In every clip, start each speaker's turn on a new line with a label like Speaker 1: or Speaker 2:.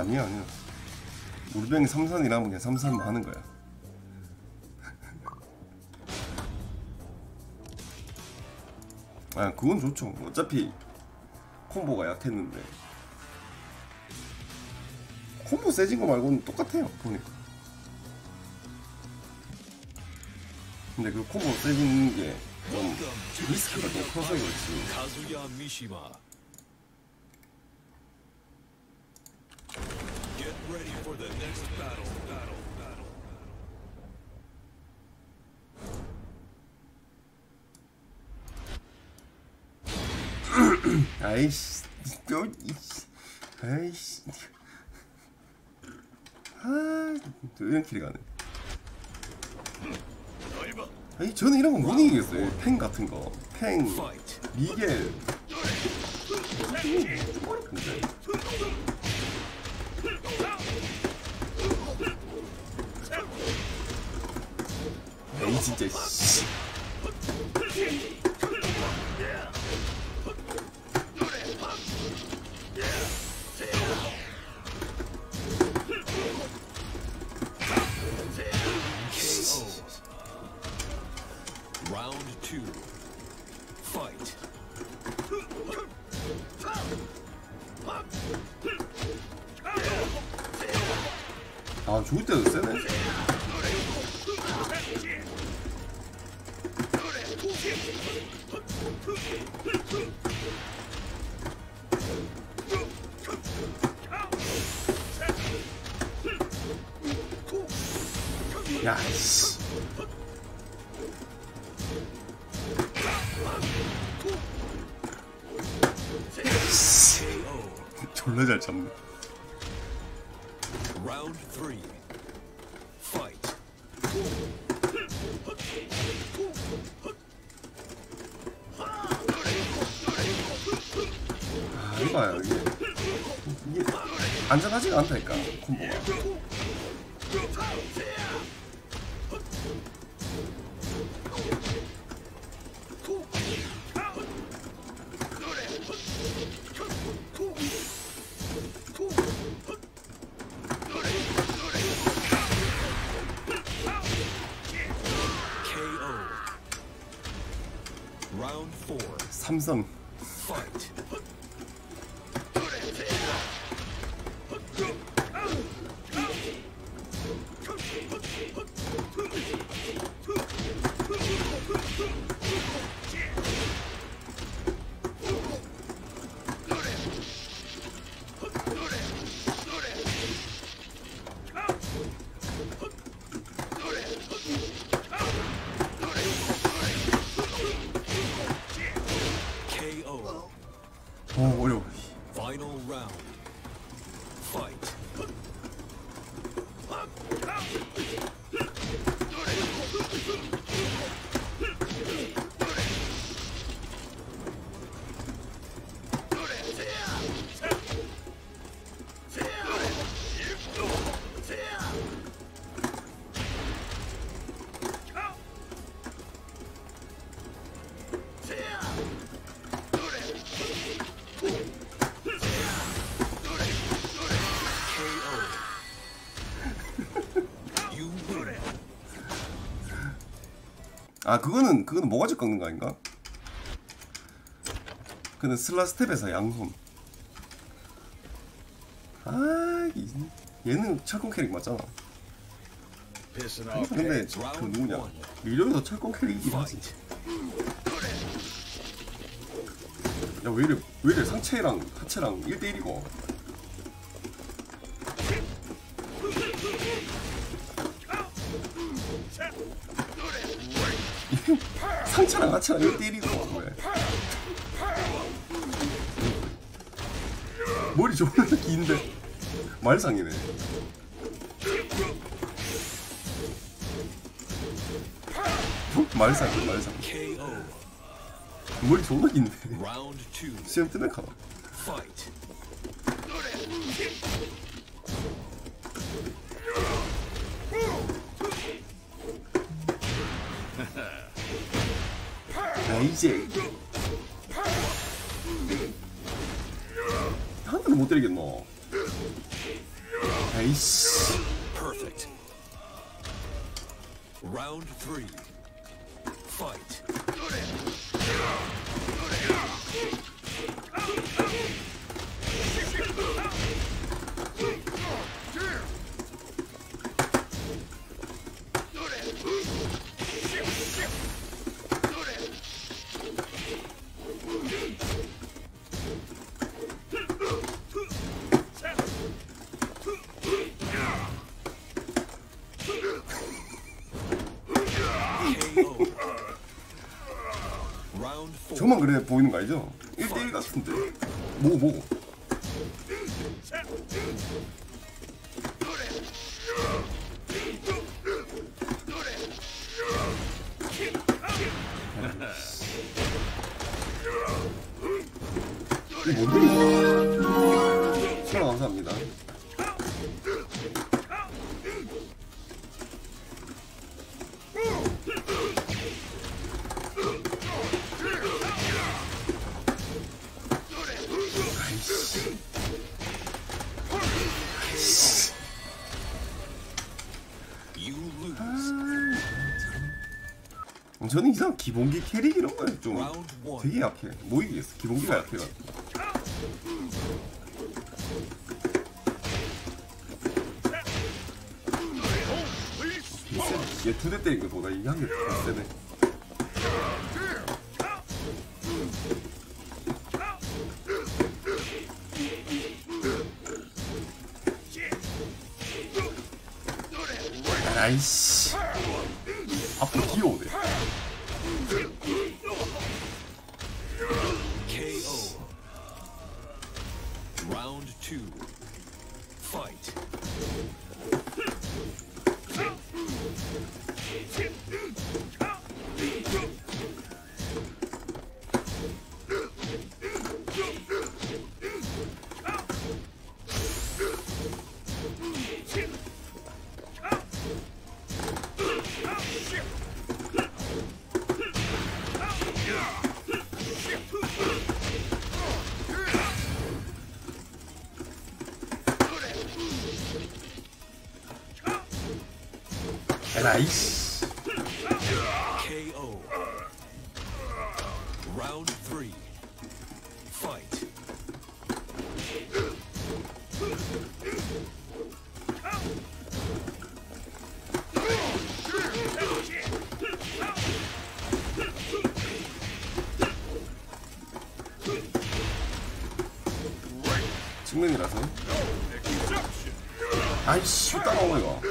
Speaker 1: 아니야. 물병이 3산이라면 그냥 3산만 하는 거야. 아, 그건 좋죠. 어차피 콤보가 약했는데 콤보 세진 거 말고는 똑같아요 보니까. 근데 그 콤보 세진 게 좀 리스크가 좀 커서 그렇지. 아이씨, 아이씨, 또 이런 킬이 가네. 아니 저는 이런 거 못 이기겠어요. 팽 같은 거, 팽, 미겔. 어렵던데. 에이 진짜 씨. 아 죽을 때도 세네. 야 씨. 졸라 잘 참네. 아 이봐요 이게 안전하지가 않다니까 콤보가. 삼성 어려워. 아 그거는 모가지 꺾는 거 아닌가? 그는 슬라 스텝에서 양손. 아 얘는 철권 캐릭 맞잖아. 근데 그 누구냐? 밀려서 철권 캐릭이긴 하지. 야 왜 이래 상체랑 하체랑 1대1이고. 상체랑 하체랑 1대1이고 왜? 머리 존나 긴데 말상이네. 말상. 머리 존나 긴데 수염 뜨면 가나. 야 이제 한 대도 못 때리겠노. 아이씨.
Speaker 2: Perfect. Round 3. Fight.
Speaker 1: 저만 그래 보이는 거 아니죠? 1대1 같은데. 뭐고? 이게 뭔데? 시간 감사합니다. 저는 이상 기본기 캐릭 이런 거에 좀 되게 약해. 뭐 이기겠어? 기본기가 약해가지고. 얘 2대 때린 것보다 이게 한 개 더 세네. 아이씨. 앞으로 뒤로 오네.
Speaker 2: KO. Round 2. Fight.
Speaker 1: 나이스.
Speaker 2: KO. Round 3. Fight.
Speaker 1: 측면이라서. 아이씨, 따라오네 이거.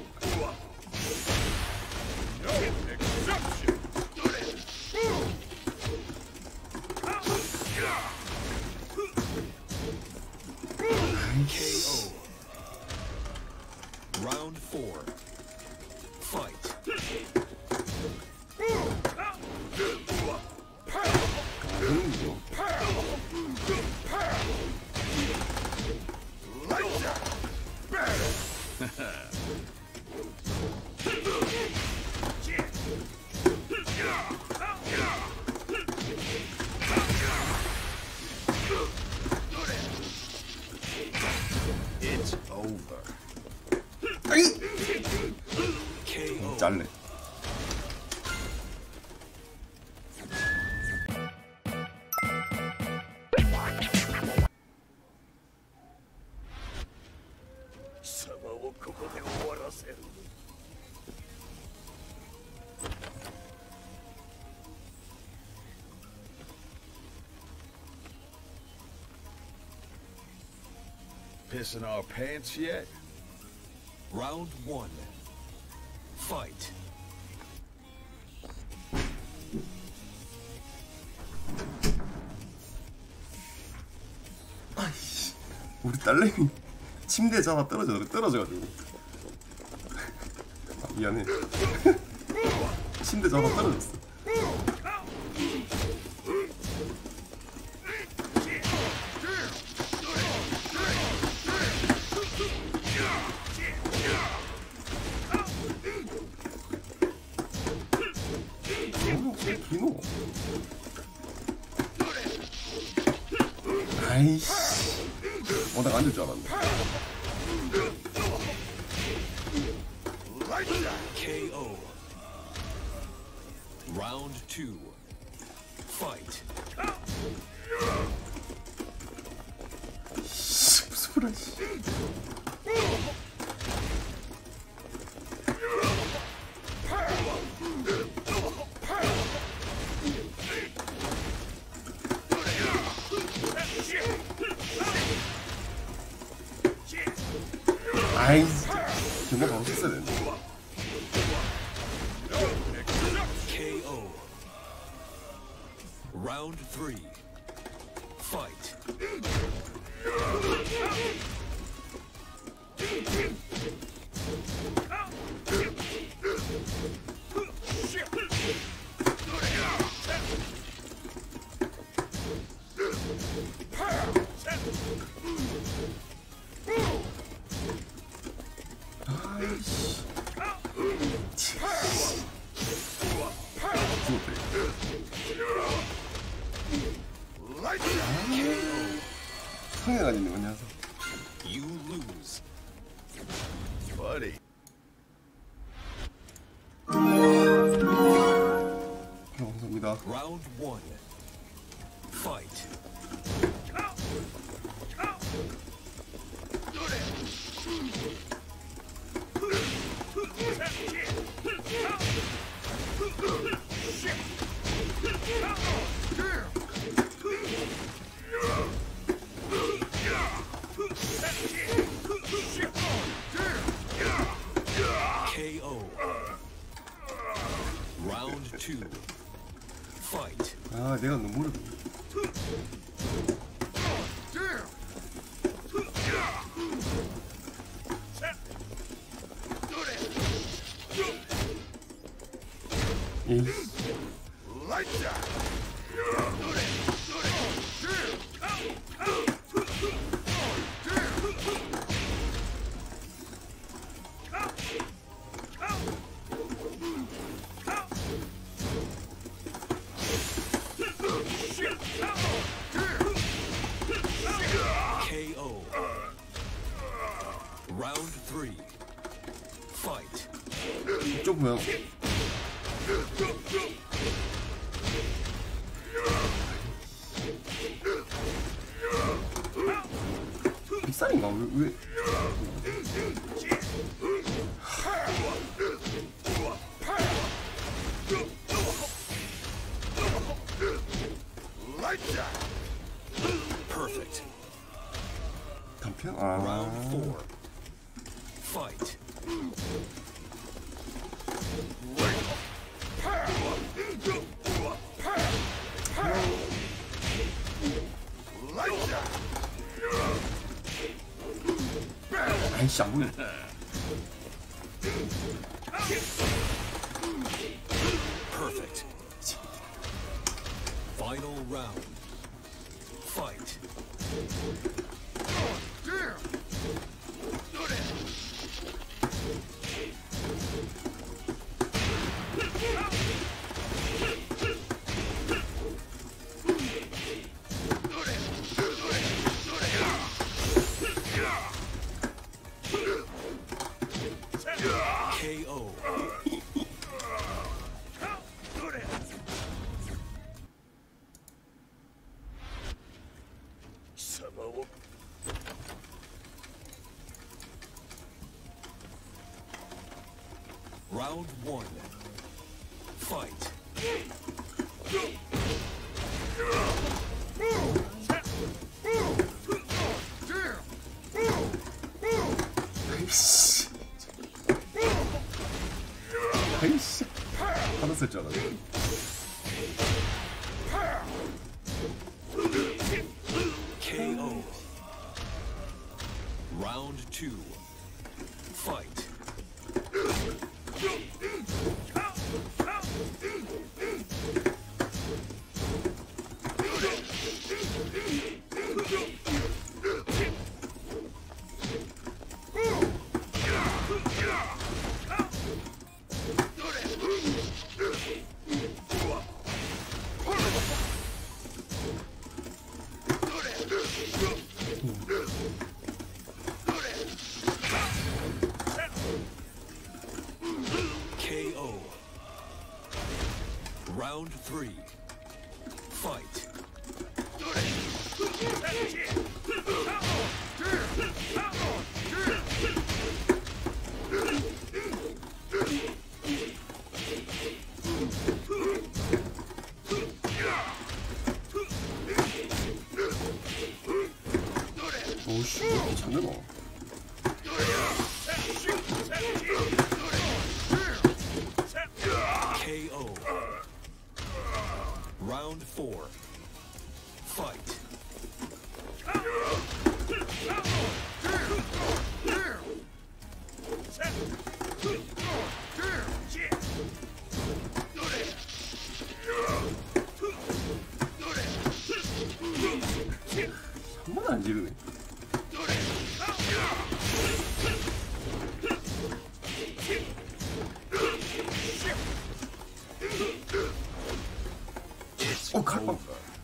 Speaker 2: KO. Round 4. Fight. It's over. KO.
Speaker 1: 잘래.
Speaker 2: Pissing our pants yet? Round 1. Fight.
Speaker 1: 아이씨, 우리 딸내미 침대에 잡아 떨어져가지고. 아, 미안해. 침대 잡아 떨어졌어. 기노. 아이씨. 내가 앉을 줄 알았네.
Speaker 2: KO. Round 2. Fight.
Speaker 1: 무슨 소리야? 아이, 정말 바로 썼어야 되는데.
Speaker 2: KO. Round 3. Fight.
Speaker 1: 성향 있는 거냐?
Speaker 2: You lose. Buddy.
Speaker 1: 감사합니다.
Speaker 2: Round 1. Fight. KO. Round 2. Fight.
Speaker 1: 아, 내가 너무 어렵다.
Speaker 2: KO. Round 3. Fight.
Speaker 1: 이쪽 뭐야? 빅살인가? 왜?
Speaker 2: Perfect.
Speaker 1: 단편?
Speaker 2: Round 4. Fight.
Speaker 1: 아이씨, 안 보여.
Speaker 2: Perfect. Final round. Fight. KO. Round 1. Fight.
Speaker 1: 아이씨. 아이씨. 하나 쓸 줄 알았네.
Speaker 2: KO. Round 2. Fight. Round 3. Fight.
Speaker 1: 오씨, 왜 이렇게 잘해봐.
Speaker 2: KO. Round 4. Fight.
Speaker 1: 한 번도 안 지르네. 칼빵.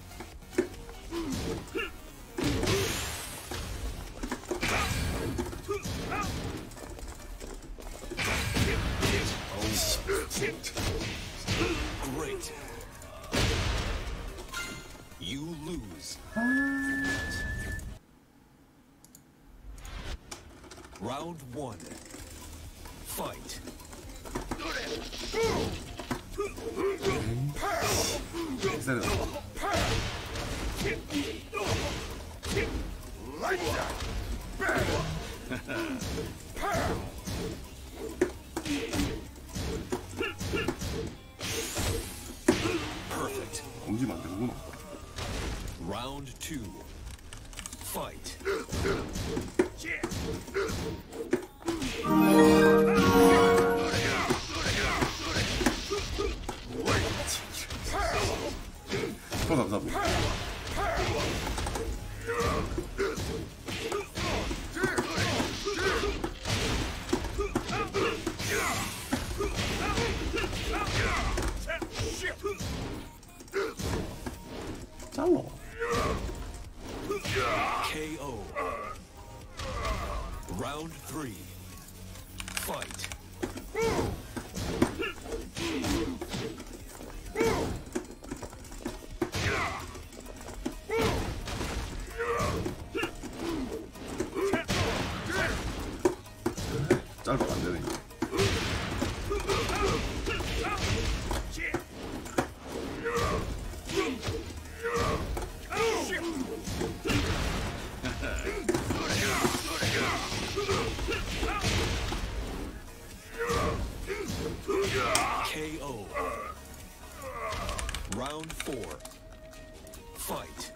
Speaker 2: Great. You lose. Round 1. Fight.
Speaker 1: 기다려.
Speaker 2: Perfect.
Speaker 1: 엄지면 안 되는구나.
Speaker 2: Round 2. Fight.
Speaker 1: 감사합니다. 잘라.
Speaker 2: KO. Round 3. Fight.
Speaker 1: 짧아 안 되네.
Speaker 2: KO. Round 4. Fight.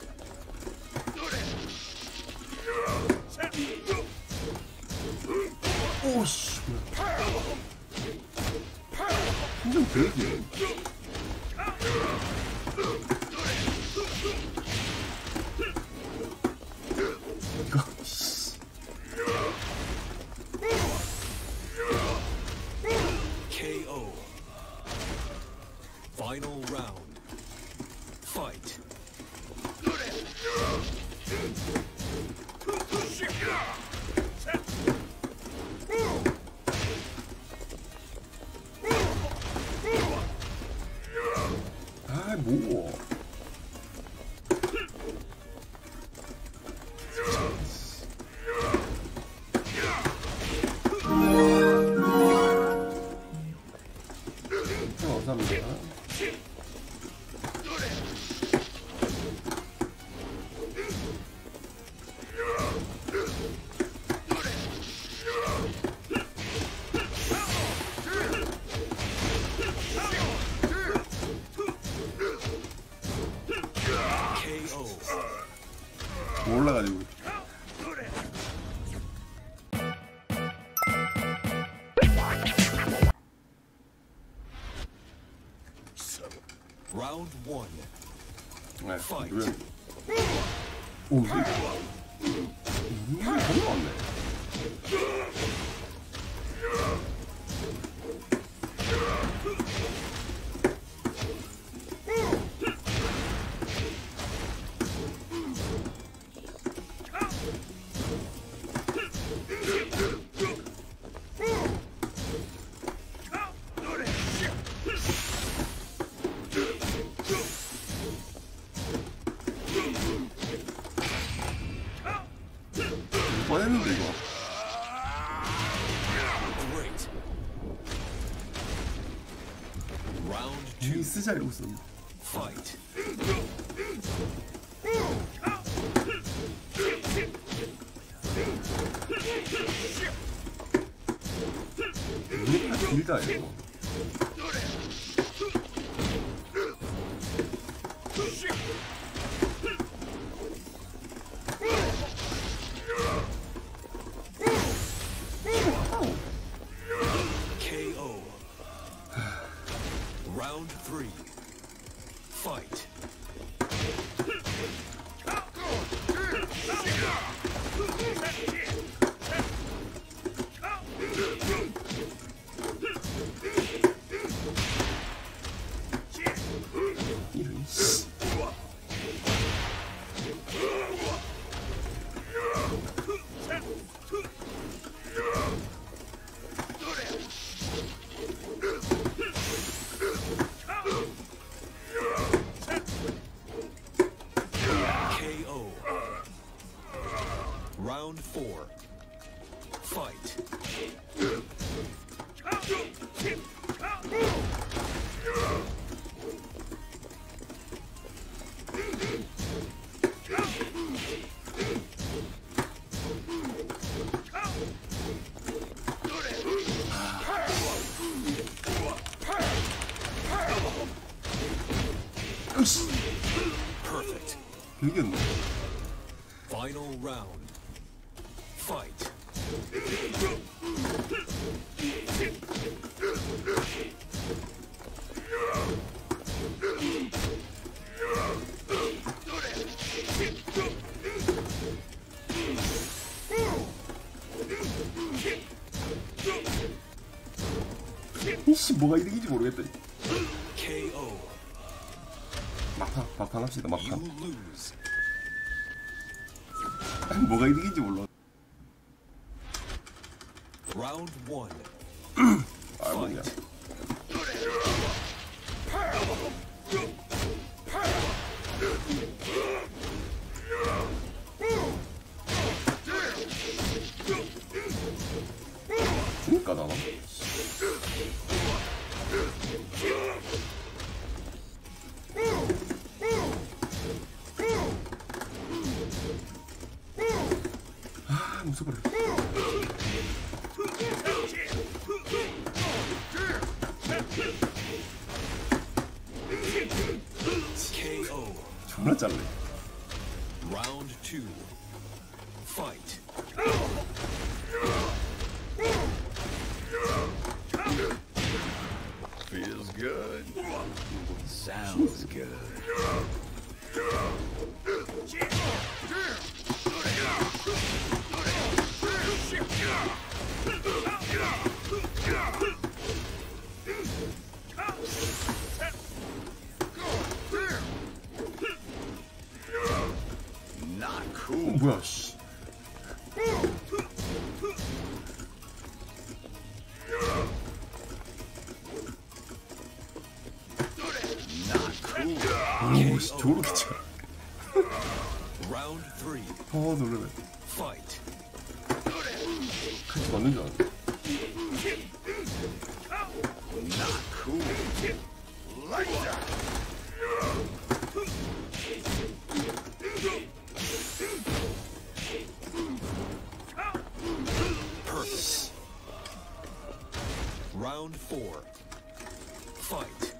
Speaker 1: 오씨. 완전 배기. 이거.
Speaker 2: KO. Final round. Fight.
Speaker 1: 아, 뭐. 감사합니다. 올라가지고.
Speaker 2: Round 1.
Speaker 1: 네,
Speaker 2: Fight.
Speaker 1: 누르. 오, 이게 너무 많네. 이 쓰자 이러고 있었네.
Speaker 2: Fight.
Speaker 1: 이게 다 길다 이거.
Speaker 2: KO. Round 3. Fight.
Speaker 1: 이런 씨.
Speaker 2: KO. Round 4. Fight.
Speaker 1: 으씨.
Speaker 2: Perfect.
Speaker 1: 이겼네.
Speaker 2: Final round. Fight.
Speaker 1: 이씨 뭐가 이득인지 모르겠다.
Speaker 2: KO.
Speaker 1: 막판 합시다.
Speaker 2: You
Speaker 1: 막판.
Speaker 2: lose.
Speaker 1: 뭐가 이득인지 몰라.
Speaker 2: Round 1.
Speaker 1: 아 뭐냐. 죽을까 나나? 아 무서워라.
Speaker 2: KO.
Speaker 1: 존나 잘래.
Speaker 2: Round 2. Fight.
Speaker 3: Feels good. Sounds good. Not cool.
Speaker 1: 뭐야 씨.
Speaker 3: Not cool.
Speaker 1: 오씨 저렇게 쳐.
Speaker 2: Round 3.
Speaker 1: 놀래네.
Speaker 2: Fight.
Speaker 1: 같이 맞는 줄 알았네.
Speaker 3: Not cool. Like that.
Speaker 2: Perfect. Round 4. Fight.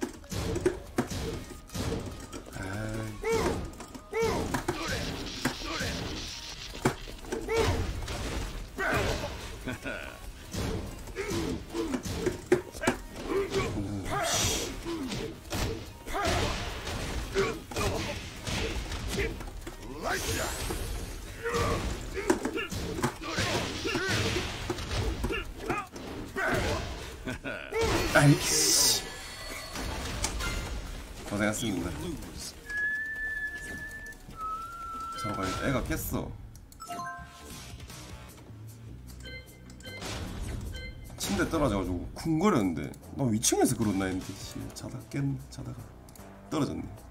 Speaker 3: Like that.
Speaker 1: 아이씨. 고생했습니다.
Speaker 2: Lose.
Speaker 1: 잠깐 애가 깼어. 침대 떨어져가지고 쿵거렸는데 나 위층에서 그렇나 했는데 자다가 떨어졌네.